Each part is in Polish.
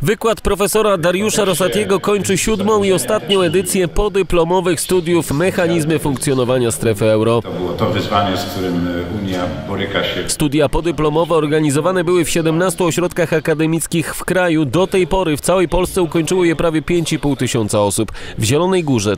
Wykład profesora Dariusza Rosatiego kończy 7. i ostatnią edycję podyplomowych studiów Mechanizmy funkcjonowania strefy euro. To było to wyzwanie, z którym Unia boryka się. Studia podyplomowe organizowane były w 17 ośrodkach akademickich w kraju. Do tej pory w całej Polsce ukończyło je prawie 5,5 tysiąca osób. W Zielonej Górze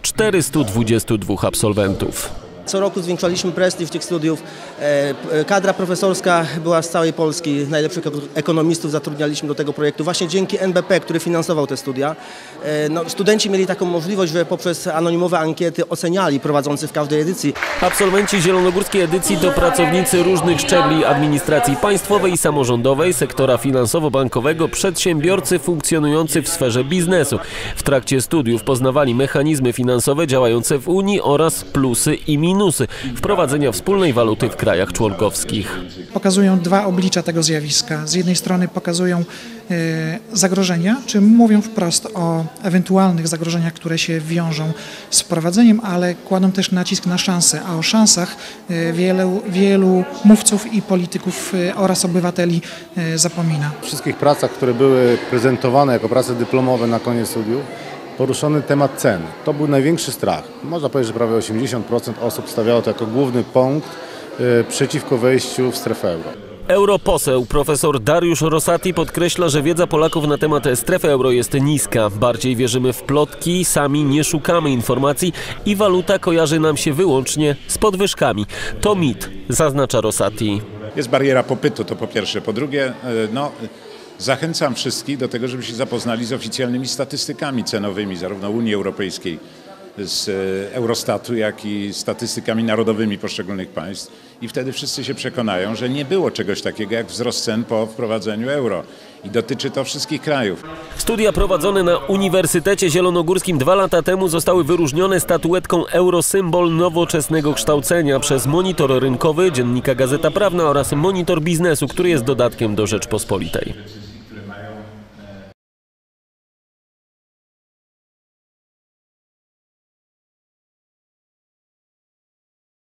422 absolwentów. Co roku zwiększaliśmy prestiż tych studiów. Kadra profesorska była z całej Polski. Najlepszych ekonomistów zatrudnialiśmy do tego projektu właśnie dzięki NBP, który finansował te studia. Studenci mieli taką możliwość, że poprzez anonimowe ankiety oceniali prowadzący w każdej edycji. Absolwenci zielonogórskiej edycji to pracownicy różnych szczebli administracji państwowej i samorządowej, sektora finansowo-bankowego, przedsiębiorcy funkcjonujący w sferze biznesu. W trakcie studiów poznawali mechanizmy finansowe działające w Unii oraz plusy i minusy wprowadzenia wspólnej waluty w krajach członkowskich. Pokazują dwa oblicza tego zjawiska. Z jednej strony pokazują zagrożenia, czy mówią wprost o ewentualnych zagrożeniach, które się wiążą z wprowadzeniem, ale kładą też nacisk na szanse, a o szansach wielu mówców i polityków oraz obywateli zapomina. W wszystkich pracach, które były prezentowane jako prace dyplomowe na koniec studiów, poruszony temat cen. To był największy strach. Można powiedzieć, że prawie 80% osób stawiało to jako główny punkt przeciwko wejściu w strefę euro. Europoseł profesor Dariusz Rosati podkreśla, że wiedza Polaków na temat strefy euro jest niska. Bardziej wierzymy w plotki, sami nie szukamy informacji i waluta kojarzy nam się wyłącznie z podwyżkami. To mit, zaznacza Rosati. Jest bariera popytu, to po pierwsze. Po drugie, zachęcam wszystkich do tego, żeby się zapoznali z oficjalnymi statystykami cenowymi zarówno Unii Europejskiej, z Eurostatu, jak i statystykami narodowymi poszczególnych państw i wtedy wszyscy się przekonają, że nie było czegoś takiego jak wzrost cen po wprowadzeniu euro i dotyczy to wszystkich krajów. Studia prowadzone na Uniwersytecie Zielonogórskim 2 lata temu zostały wyróżnione statuetką Eurosymbol nowoczesnego kształcenia przez Monitor Rynkowy, dziennika Gazeta Prawna oraz Monitor Biznesu, który jest dodatkiem do Rzeczpospolitej.